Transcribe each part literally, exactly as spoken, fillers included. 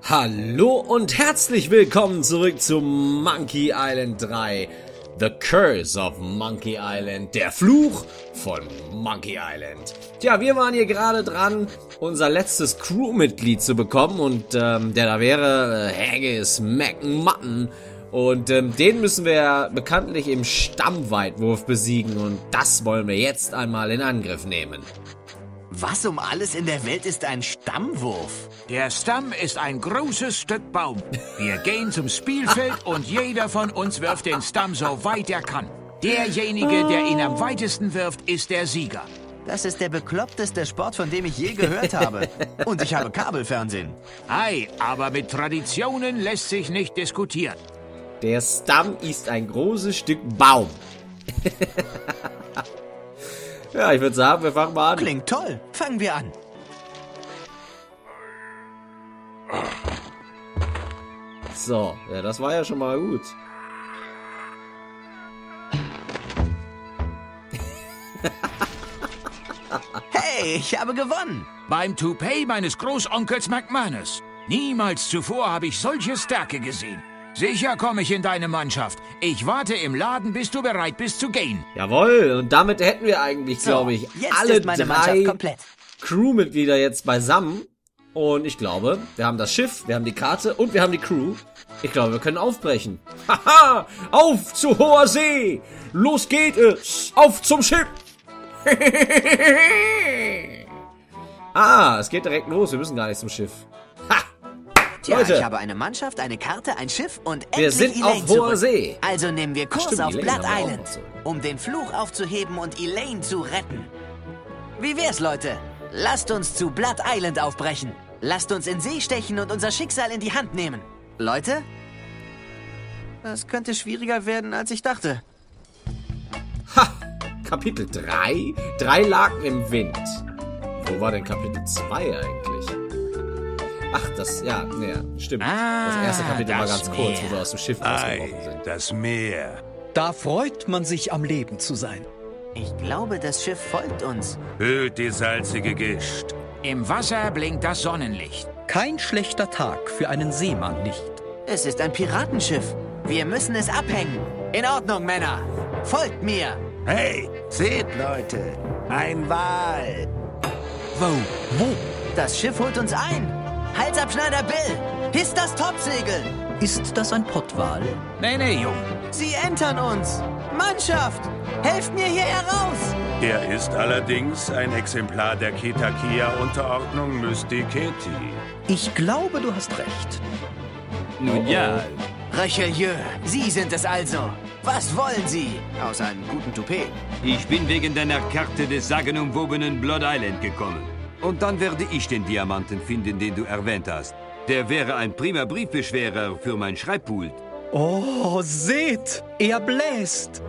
Hallo und herzlich willkommen zurück zu Monkey Island drei. The Curse of Monkey Island. Der Fluch von Monkey Island. Tja, wir waren hier gerade dran, unser letztes Crewmitglied zu bekommen. Und ähm, der da wäre äh, Haggis McMutton. Und ähm, den müssen wir bekanntlich im Stammweitwurf besiegen. Und das wollen wir jetzt einmal in Angriff nehmen. Was um alles in der Welt ist ein Stammwurf? Der Stamm ist ein großes Stück Baum. Wir gehen zum Spielfeld und jeder von uns wirft den Stamm so weit er kann. Derjenige, der ihn am weitesten wirft, ist der Sieger. Das ist der bekloppteste Sport, von dem ich je gehört habe. Und ich habe Kabelfernsehen. Ei, aber mit Traditionen lässt sich nicht diskutieren. Der Stamm ist ein großes Stück Baum. Ja, ich würde sagen, wir fangen mal an. Klingt toll. Fangen wir an. So, ja, das war ja schon mal gut. Hey, ich habe gewonnen. Beim Toupet meines Großonkels McManus. Niemals zuvor habe ich solche Stärke gesehen. Sicher komme ich in deine Mannschaft. Ich warte im Laden, bis du bereit bist zu gehen. Jawohl, und damit hätten wir eigentlich, So, glaube ich, jetzt alle ist meine Mannschaft drei komplett. Crewmitglieder jetzt beisammen. Und ich glaube, wir haben das Schiff, wir haben die Karte und wir haben die Crew. Ich glaube, wir können aufbrechen. Haha, auf zu hoher See. Los geht es. Auf zum Schiff. Ah, es geht direkt los. Wir müssen gar nicht zum Schiff. Ha! Tja, Leute. ich habe eine Mannschaft, eine Karte, ein Schiff und endlich Wir sind Elaine auf hoher zurück. See. Also nehmen wir Kurs Stimmt, auf Elaine Blood haben wir auch Island, noch so. um den Fluch aufzuheben und Elaine zu retten. Wie wär's, Leute? Lasst uns zu Blood Island aufbrechen. Lasst uns in See stechen und unser Schicksal in die Hand nehmen. Leute? Das könnte schwieriger werden, als ich dachte. Ha! Kapitel drei? Drei Laken im Wind. Wo war denn Kapitel zwei eigentlich? Ach, das, ja, ja, stimmt. Ah, das erste Kapitel war das ganz kurz, wo Meer. wir aus dem Schiff Ei, ausgebrochen sind. das Meer. Da freut man sich, am Leben zu sein. Ich glaube, das Schiff folgt uns. Hüllt die salzige Gischt. Im Wasser blinkt das Sonnenlicht. Kein schlechter Tag für einen Seemann nicht. Es ist ein Piratenschiff. Wir müssen es abhängen. In Ordnung, Männer. Folgt mir. Hey, seht, Leute. Ein Wal. Wo? Wo? Das Schiff holt uns ein. Halsabschneider Bill. Hisst das Topsegel. Ist das ein Pottwal? Nee, nee, Jung. Sie entern uns. Mannschaft, helft mir hier heraus. Er ist allerdings ein Exemplar der Ketakia-Unterordnung Mystiketi. Ich glaube, du hast recht. Nun ja, Richelieu, Sie sind es also. Was wollen Sie? Außer einem guten Toupet. ich bin wegen deiner Karte des sagenumwobenen Blood Island gekommen. Und dann werde ich den Diamanten finden, den du erwähnt hast. Der wäre ein prima Briefbeschwerer für mein Schreibpult. Oh, seht! Er bläst!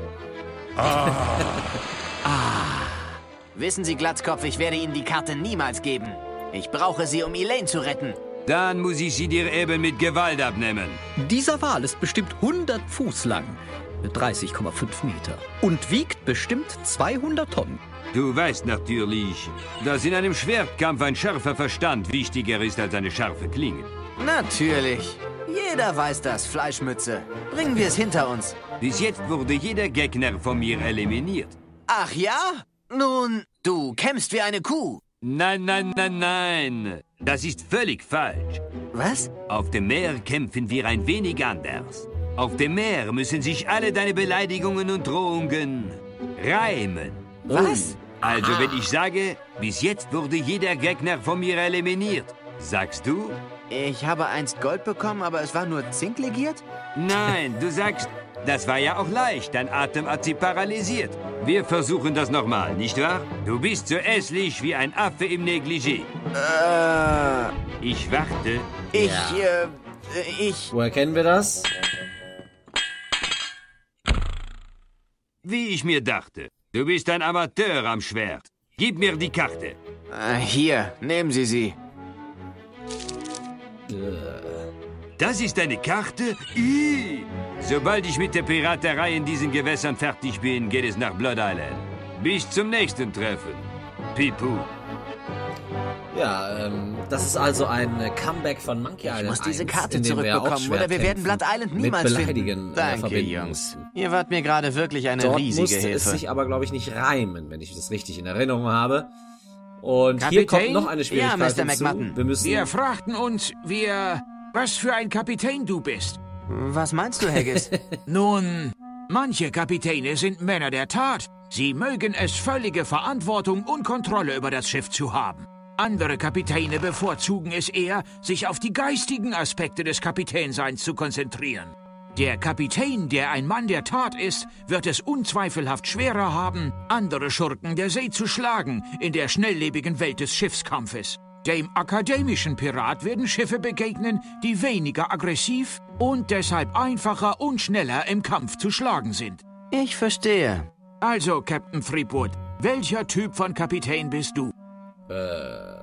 Wissen Sie, Glatzkopf, ich werde Ihnen die Karte niemals geben. Ich brauche sie, um Elaine zu retten. Dann muss ich sie dir eben mit Gewalt abnehmen. Dieser Wal ist bestimmt hundert Fuß lang, dreißig Komma fünf Meter, und wiegt bestimmt zweihundert Tonnen. Du weißt natürlich, dass in einem Schwertkampf ein scharfer Verstand wichtiger ist als eine scharfe Klinge. Natürlich. Jeder weiß das, Fleischmütze. Bringen wir es hinter uns. Bis jetzt wurde jeder Gegner von mir eliminiert. Ach ja? Nun, du kämpfst wie eine Kuh. Nein, nein, nein, nein. Das ist völlig falsch. Was? Auf dem Meer kämpfen wir ein wenig anders. Auf dem Meer müssen sich alle deine Beleidigungen und Drohungen reimen. Was? Also wenn ich sage, bis jetzt wurde jeder Gegner von mir eliminiert, sagst du? Ich habe einst Gold bekommen, aber es war nur Zink legiert? Nein, du sagst, das war ja auch leicht, dein Atem hat sie paralysiert. Wir versuchen das nochmal, nicht wahr? Du bist so hässlich wie ein Affe im Negligé. Äh, Ich warte. ich, Ja. äh, ich... Woher kennen wir das? Wie ich mir dachte. Du bist ein Amateur am Schwert. Gib mir die Karte. Äh, hier, nehmen Sie sie. Das ist eine Karte? Ih. Sobald ich mit der Piraterei in diesen Gewässern fertig bin, geht es nach Blood Island. Bis zum nächsten Treffen. Pipu. Ja, ähm, das ist also ein Comeback von Monkey Island. Ich muss diese eins, Karte in dem wir auch zurückbekommen, oder wir werden Blood Island niemals mit finden. Beleidigen, äh, Danke, verbinden Jungs. mussten. Ihr wart mir gerade wirklich eine Dort riesige musste Hilfe. es sich aber, glaube ich, nicht reimen, wenn ich das richtig in Erinnerung habe. Und Kapitän? hier kommt noch eine Schwierigkeit Ja, Mister hinzu. McMutton. Wir müssen... Wir fragten uns, wir, was für ein Kapitän du bist. Was meinst du, Haggis? Nun, manche Kapitäne sind Männer der Tat. Sie mögen es, völlige Verantwortung und Kontrolle über das Schiff zu haben. Andere Kapitäne bevorzugen es eher, sich auf die geistigen Aspekte des Kapitänseins zu konzentrieren. Der Kapitän, der ein Mann der Tat ist, wird es unzweifelhaft schwerer haben, andere Schurken der See zu schlagen in der schnelllebigen Welt des Schiffskampfes. Dem akademischen Pirat werden Schiffe begegnen, die weniger aggressiv und deshalb einfacher und schneller im Kampf zu schlagen sind. Ich verstehe. Also, Captain Threepwood, welcher Typ von Kapitän bist du? Äh,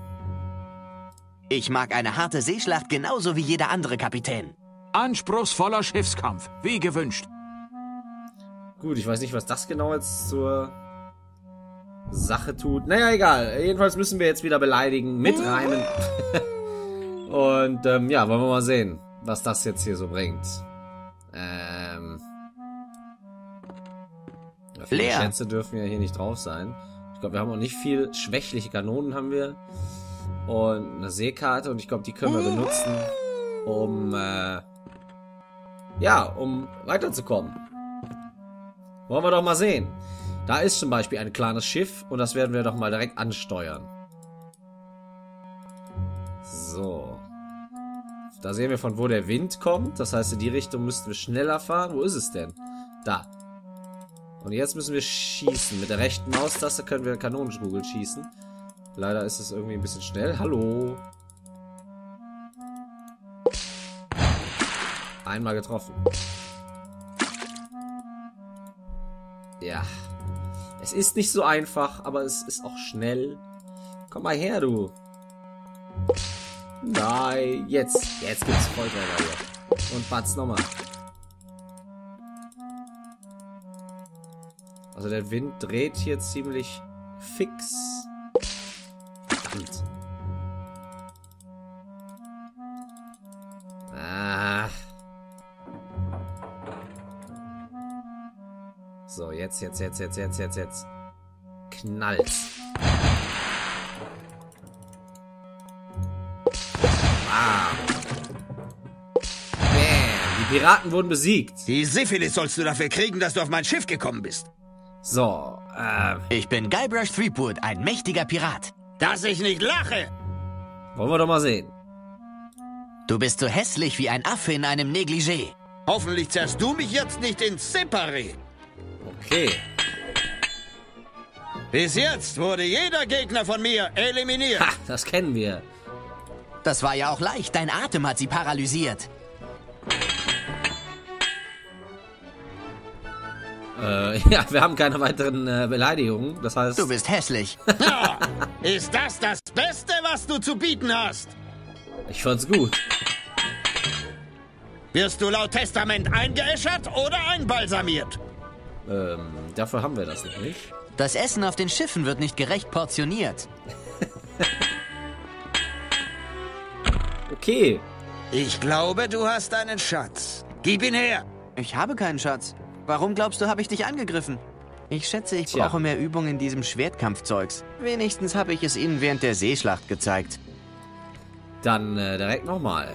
Ich mag eine harte Seeschlacht genauso wie jeder andere Kapitän. Anspruchsvoller Schiffskampf, wie gewünscht. gut, ich weiß nicht, was das genau jetzt zur Sache tut. Naja, egal. Jedenfalls müssen wir jetzt wieder beleidigen, mitreimen. Und, ähm, ja, wollen wir mal sehen, was das jetzt hier so bringt. Ähm... Ja, viele Leer. Schätze dürfen ja hier nicht drauf sein. Ich glaube, wir haben auch nicht viel. Schwächliche Kanonen haben wir. Und eine Seekarte. Und ich glaube, die können wir benutzen, um, äh, ja, um weiterzukommen. Wollen wir doch mal sehen. Da ist zum Beispiel ein kleines Schiff. Und das werden wir doch mal direkt ansteuern. So. Da sehen wir, von wo der Wind kommt. Das heißt, in die Richtung müssten wir schneller fahren. Wo ist es denn? Da. Und jetzt müssen wir schießen. Mit der rechten Maustaste können wir Kanonenkugel schießen. Leider ist es irgendwie ein bisschen schnell. Hallo. Einmal getroffen. Ja. Es ist nicht so einfach, aber es ist auch schnell. Komm mal her, du. Nein. Jetzt. Jetzt gibt's Volltreffer hier. Und Batz nochmal. Also der Wind dreht hier ziemlich fix. Verdammt. Ah. So, jetzt, jetzt, jetzt, jetzt, jetzt, jetzt, jetzt. Knallt's. Ah. Bam. Die Piraten wurden besiegt. Die Syphilis sollst du dafür kriegen, dass du auf mein Schiff gekommen bist. So, ähm. Ich bin Guybrush Threepwood, ein mächtiger Pirat. Dass ich nicht lache! Wollen wir doch mal sehen. Du bist so hässlich wie ein Affe in einem Negligé. Hoffentlich zerrst du mich jetzt nicht ins Separé. Okay. Bis jetzt wurde jeder Gegner von mir eliminiert. Ha, das kennen wir. Das war ja auch leicht. Dein Atem hat sie paralysiert. Äh, ja, wir haben keine weiteren äh, Beleidigungen. Das heißt... Du bist hässlich. Ja, ist das das Beste, was du zu bieten hast? Ich fand's gut. Wirst du laut Testament eingeäschert oder einbalsamiert? Ähm, dafür haben wir das noch nicht. Das Essen auf den Schiffen wird nicht gerecht portioniert. Okay. Ich glaube, du hast einen Schatz. Gib ihn her. Ich habe keinen Schatz. Warum glaubst du, habe ich dich angegriffen? Ich schätze, ich Tja. brauche mehr Übung in diesem Schwertkampfzeugs. Wenigstens habe ich es Ihnen während der Seeschlacht gezeigt. Dann äh, direkt nochmal.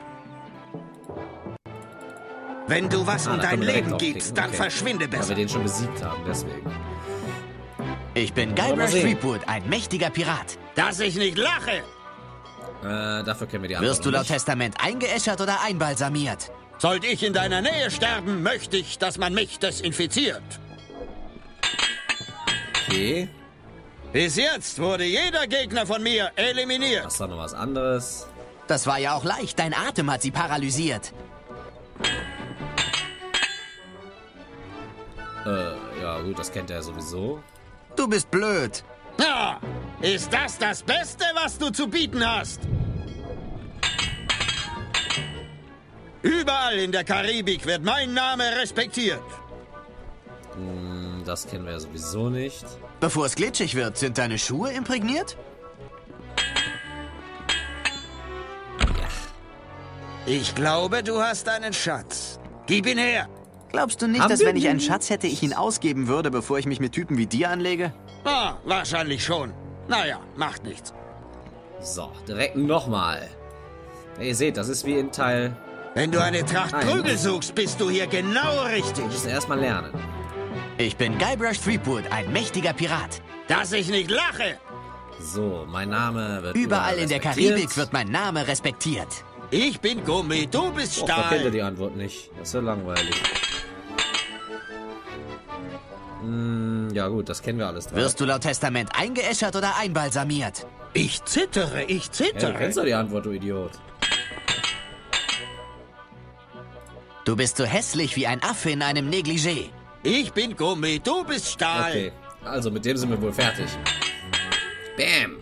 Wenn du was Ah, um da dein können wir direkt Leben aufklicken. gibst, dann Okay. verschwinde Weil wir besser. den schon besiegt haben, deswegen. Ich bin Wollen wir mal Guybrush sehen. Threepwood, ein mächtiger Pirat. Dass ich nicht lache! Äh, dafür kennen wir die Wirst du anderen laut Testament eingeäschert oder einbalsamiert? Sollte ich in deiner Nähe sterben, möchte ich, dass man mich desinfiziert. Okay. Bis jetzt wurde jeder Gegner von mir eliminiert. Das war noch was anderes. Das war ja auch leicht. Dein Atem hat sie paralysiert. Äh, ja gut, das kennt er sowieso. Du bist blöd. Ja, ist das das Beste, was du zu bieten hast? Überall in der Karibik wird mein Name respektiert. Hm, das kennen wir sowieso nicht. Bevor es glitschig wird, sind deine Schuhe imprägniert? Ich glaube, du hast einen Schatz. Gib ihn her. Glaubst du nicht, Haben dass wir wenn ich einen den? Schatz hätte, ich ihn ausgeben würde, bevor ich mich mit Typen wie dir anlege? Ah, wahrscheinlich schon. Naja, macht nichts. So, direkt nochmal. Ihr seht, das ist wie in Teil... Wenn du eine Tracht Nein. Prügel suchst, bist du hier genau richtig. Wir müssen erstmal lernen. Ich bin Guybrush Threepwood, ein mächtiger Pirat. Dass ich nicht lache. So, mein Name wird... Überall in der respektiert. Karibik wird mein Name respektiert. Ich bin Gummi, du bist Och, da kennt ihr Stahl. die Antwort nicht. Das ist ja langweilig. Hm, ja gut, das kennen wir alles drauf. Wirst du laut Testament eingeäschert oder einbalsamiert? Ich zittere, ich Ja, du zittere. kennst doch die Antwort, du Idiot. Du bist so hässlich wie ein Affe in einem Negligé. Ich bin Gummi, du bist Stahl. Okay, also mit dem sind wir wohl fertig. Bam!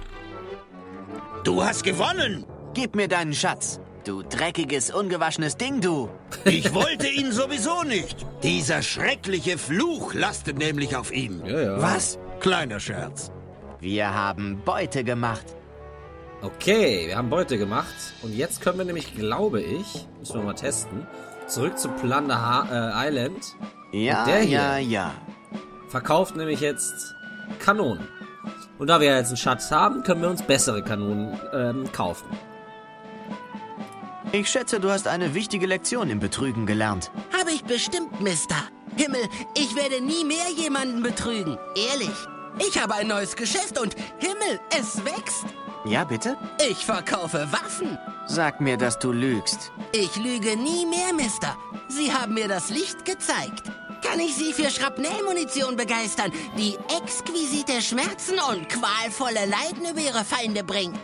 Du hast gewonnen. Gib mir deinen Schatz. Du dreckiges, ungewaschenes Ding, du. Ich wollte ihn sowieso nicht. Dieser schreckliche Fluch lastet nämlich auf ihm. Ja, ja. Was? Kleiner Scherz. Wir haben Beute gemacht. Okay, wir haben Beute gemacht. Und jetzt können wir nämlich, glaube ich, müssen wir mal testen, zurück zu Plunder ha äh, Island. Ja, Der hier. ja, ja. Verkauft nämlich jetzt Kanonen. Und da wir ja jetzt einen Schatz haben, können wir uns bessere Kanonen ähm, kaufen. Ich schätze, du hast eine wichtige Lektion im Betrügen gelernt. Habe ich bestimmt, Mister. Himmel, ich werde nie mehr jemanden betrügen. Ehrlich. Ich habe ein neues Geschäft und Himmel, es wächst. Ja, bitte? Ich verkaufe Waffen. Sag mir, dass du lügst. Ich lüge nie mehr, Mister. Sie haben mir das Licht gezeigt. Kann ich Sie für Schrapnellmunition begeistern, die exquisite Schmerzen und qualvolle Leiden über Ihre Feinde bringt?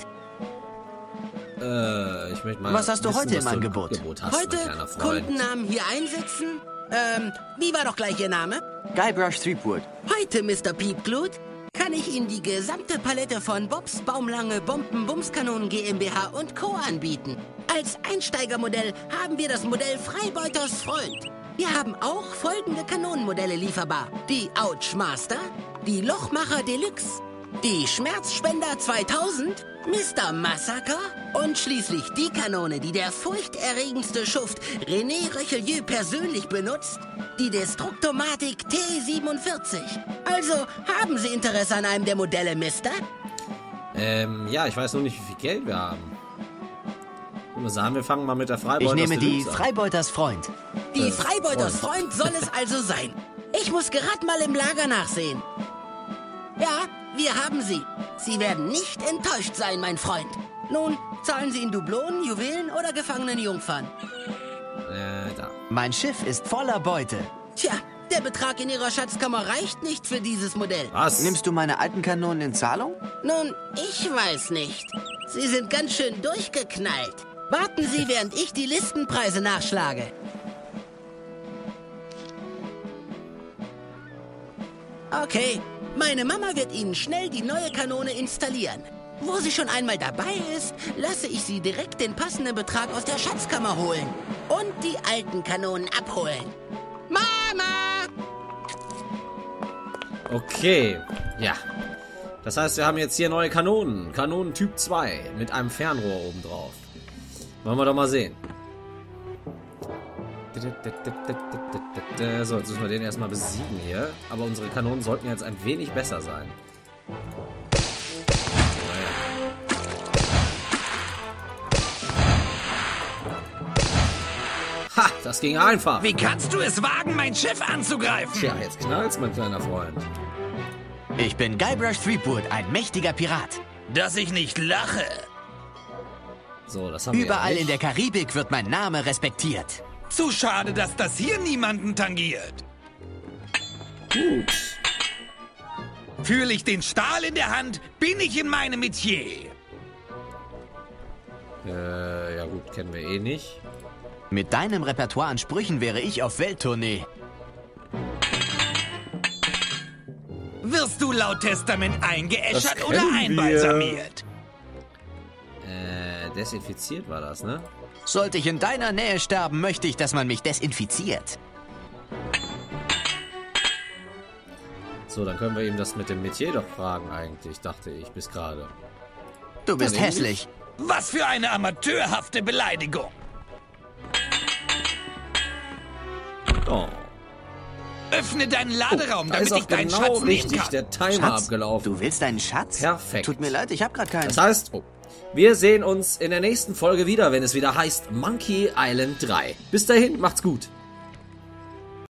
Äh, ich möchte mal Was hast du wissen, heute was im du Angebot? hast, Heute mein kleiner Freund. Kundennamen hier einsetzen. Ähm, wie war doch gleich Ihr Name? Guybrush Threepwood. Heute, Mister Piepglut, kann ich Ihnen die gesamte Palette von Bobs Baumlange Bomben Bumskanonen GmbH und Co. anbieten. Als Einsteigermodell haben wir das Modell Freibeuters Freund. Wir haben auch folgende Kanonenmodelle lieferbar. Die Ouch Master, die Lochmacher Deluxe, die Schmerzspender zweitausend, Mister Massaker und schließlich die Kanone, die der furchterregendste Schuft René Richelieu persönlich benutzt, die Destruktomatik T siebenundvierzig. Also, haben Sie Interesse an einem der Modelle, Mister? Ähm, ja, ich weiß nur nicht, wie viel Geld wir haben. Ich würde sagen, wir fangen mal mit der Freibeuters Ich nehme die Deluxe an. Freibeuters Freund. Die Äh, Freibeuters Freund. Freund soll es also sein. Ich muss gerade mal im Lager nachsehen. Ja, wir haben sie. Sie werden nicht enttäuscht sein, mein Freund. Nun, zahlen Sie in Dublonen, Juwelen oder gefangenen Jungfern? Äh, da. Mein Schiff ist voller Beute. Tja, der Betrag in Ihrer Schatzkammer reicht nicht für dieses Modell. Was? Nimmst du meine alten Kanonen in Zahlung? Nun, ich weiß nicht. Sie sind ganz schön durchgeknallt. Warten Sie, während ich die Listenpreise nachschlage. Okay, meine Mama wird Ihnen schnell die neue Kanone installieren. Wo sie schon einmal dabei ist, lasse ich sie direkt den passenden Betrag aus der Schatzkammer holen. Und die alten Kanonen abholen. Mama! Okay, ja. Das heißt, wir haben jetzt hier neue Kanonen. Kanonen Typ zwei mit einem Fernrohr oben drauf. Wollen wir doch mal sehen. So, jetzt müssen wir den erstmal besiegen hier. Aber unsere Kanonen sollten jetzt ein wenig besser sein. Ha, das ging einfach. Wie kannst du es wagen, mein Schiff anzugreifen? Tja, jetzt knallt's, mein kleiner Freund. Ich bin Guybrush Threepwood, ein mächtiger Pirat. Dass ich nicht lache. So, das haben wir Überall ja in nicht. der Karibik wird mein Name respektiert. Zu schade, dass das hier niemanden tangiert. Gut. Fühle ich den Stahl in der Hand, bin ich in meinem Metier. Äh, ja gut, kennen wir eh nicht. Mit deinem Repertoire an Sprüchen wäre ich auf Welttournee. Wirst du laut Testament Das eingeäschert kennen oder wir. einbalsamiert? Äh, desinfiziert war das, ne? Sollte ich in deiner Nähe sterben, möchte ich, dass man mich desinfiziert. So, dann können wir ihm das mit dem Metier doch fragen eigentlich, dachte ich, bis gerade. Du bist Ja, hässlich. Was für eine amateurhafte Beleidigung. Oh. Öffne deinen Laderaum, Da ist damit auch ich deinen genau Schatz nehmen richtig kann. der Timer Schatz? abgelaufen. Du willst einen Schatz? Perfekt. Tut mir leid, ich habe gerade keinen. Das heißt, oh, wir sehen uns in der nächsten Folge wieder, wenn es wieder heißt Monkey Island drei. Bis dahin, macht's gut.